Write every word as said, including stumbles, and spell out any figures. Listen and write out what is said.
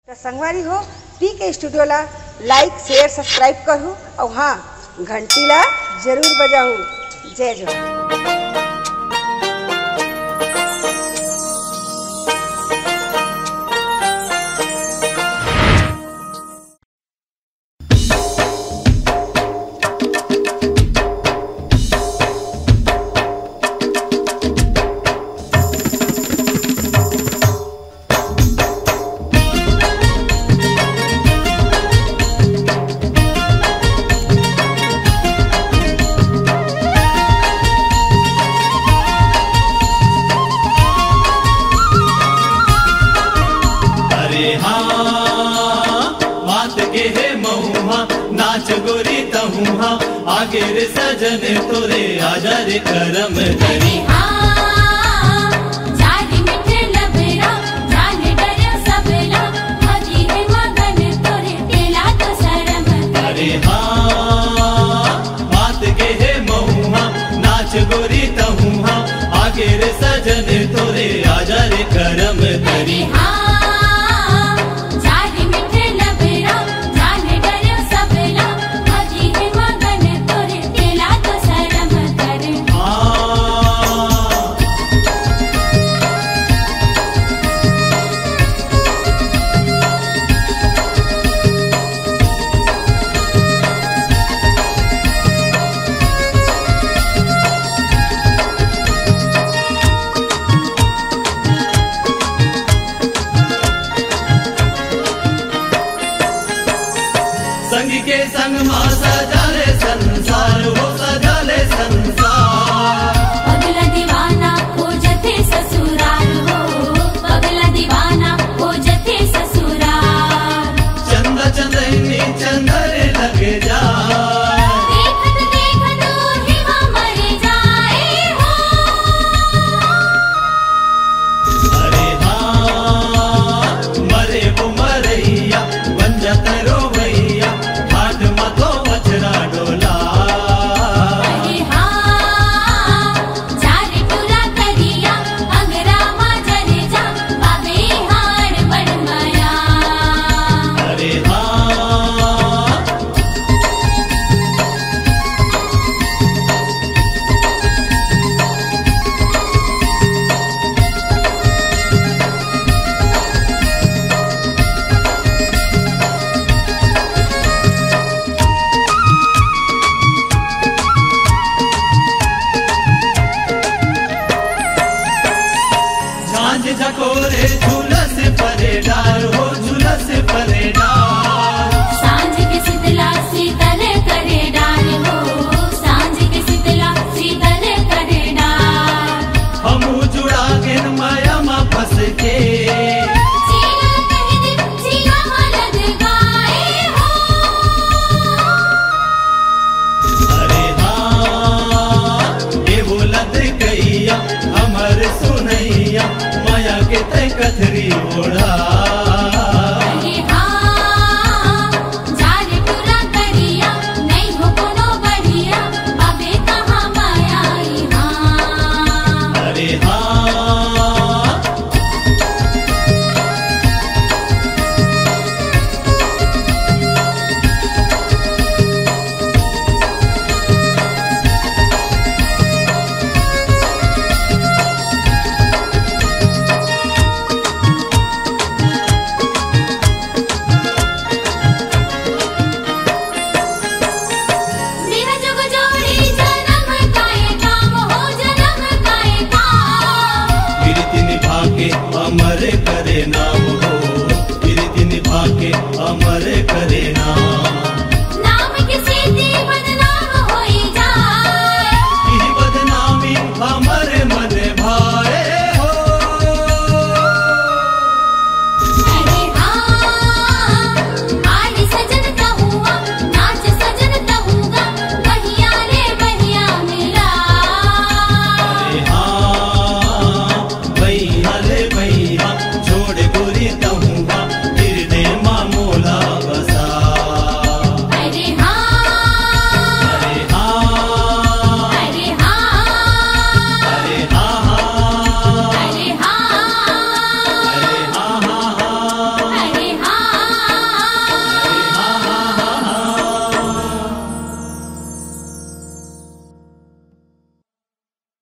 तो संगवारी हो पी के स्टूडियो ला लाइक शेयर सब्सक्राइब करूँ और हाँ घंटी ला जरूर बजाऊँ। जय जवान। नाच गोरी तहुहा आगे रे सजन तोरे आजा रे करम धरी अरे हाँ बात के है महुआ नाच गोरी तहुहा आगे रे सजन तोरे आजा रे करम धरी संग के संग मां सजाले संसार हो सजाले संसार।